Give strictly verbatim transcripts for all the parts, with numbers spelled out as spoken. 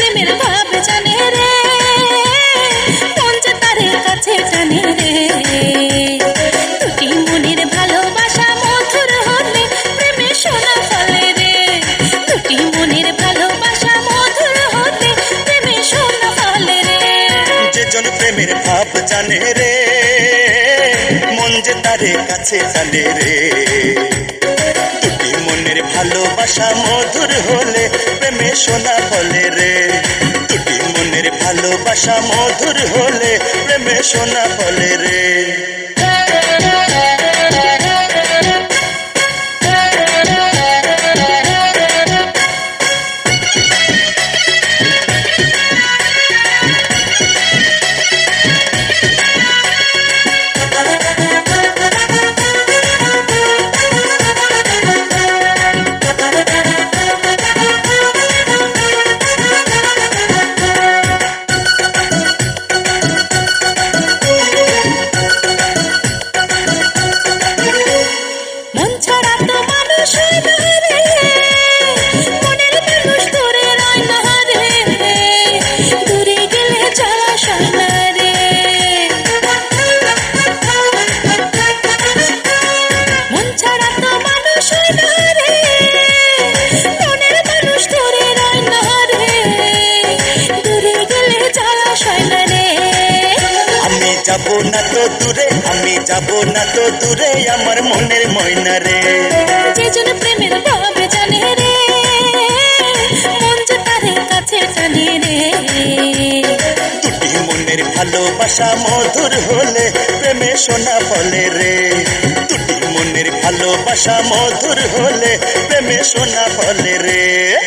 প্রেমের ভাব জানে রে, মন যে তারে কাছে টানে রে। দুটি মনের ভালোবাসা মধুর হলে প্রেমে সোনা ফলে রে, দুটি মনের ভালোবাসা মধুর হলে প্রেমে সোনা ফলে রে। যেজন প্রেমের ভাব জানে রে, মন যে তারে কাছে টানে রে। দুটি মনের ভালোবাসা মধুর হলে প্রেমে সোনা ফলে রে, দুটি মনের ভালোবাসা মধুর হলে প্রেমে সোনা ফলে রে। যাবো না তো দূরে, আমি যাবো না তো দূরে আমার মনের ময়না রে। যেজন প্রেমের ভাব জানে রে, মন যে তারে কাছে টানে রে। দুটি মনের ভালোবাসা মধুর হলে প্রেমে সোনা ফলে রে, দুটি মনের ভালোবাসা মধুর হলে প্রেমে সোনা ফলে রে।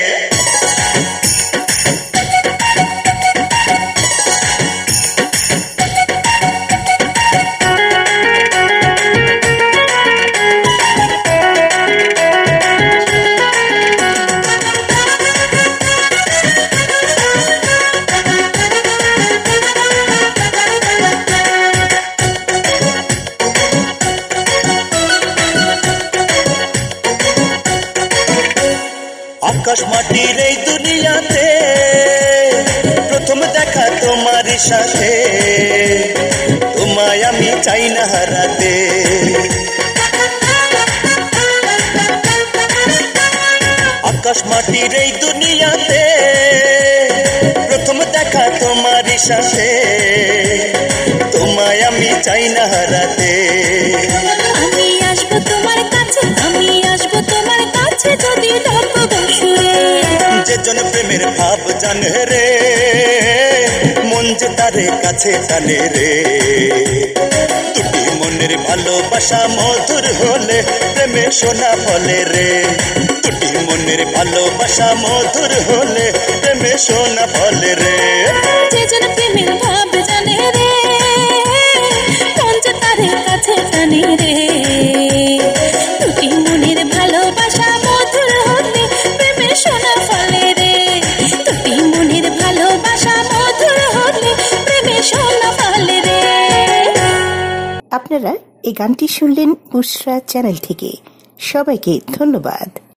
আকাশ মাটির এই দুনিয়াতে প্রথম দেখা তোমার সাথে, তোমায় আমি চাই না হারাতে। আকাশ মাটির এই দুনিয়াতে প্রথম দেখা তোমার সাথে, তোমায় আমি চাই না হারাতে। আমি আসবো তোমার কাছে, আমি আসবো তোমার কাছে যদি ডাকো সুরে। যেজন প্রেমের ভাব জানে রে, মন যে তারে কাছে টানে রে। দুটি মনের ভালোবাসা মধুর হলে প্রেমে সোনা ফলে রে, দুটি মনের ভালোবাসা মধুর হলে প্রেমে সোনা ফলে রে। যেজন প্রেমের ভাব জানে রে, মন যে তারে কাছে টানে রে। দুটি মনের ভালোবাসা মধুর হলে প্রেমে সোনা ফলে রে, দুটি মনের ভালোবাসা মধুর হলে প্রেমে সোনা ফলে রে। আপনারা এই গানটি শুনলেন বুশরা চ্যানেল থেকে। সবাইকে ধন্যবাদ।